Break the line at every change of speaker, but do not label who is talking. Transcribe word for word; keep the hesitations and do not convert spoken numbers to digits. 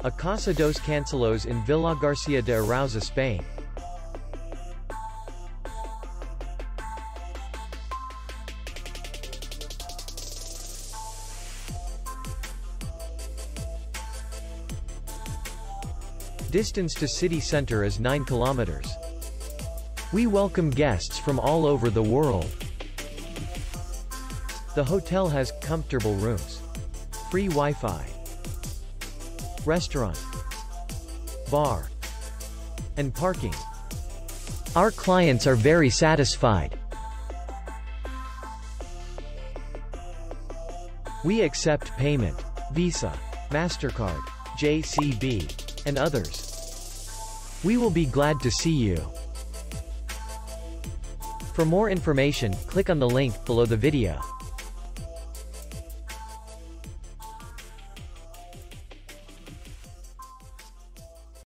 A Casa dos Cancelos in Vilagarcia de Arousa, Spain. Distance to city center is nine kilometers. We welcome guests from all over the world. The hotel has comfortable rooms, free Wi-Fi, restaurant, bar, and parking. Our clients are very satisfied. We accept payment, Visa, MasterCard, J C B, and others. We will be glad to see you. For more information, click on the link below the video.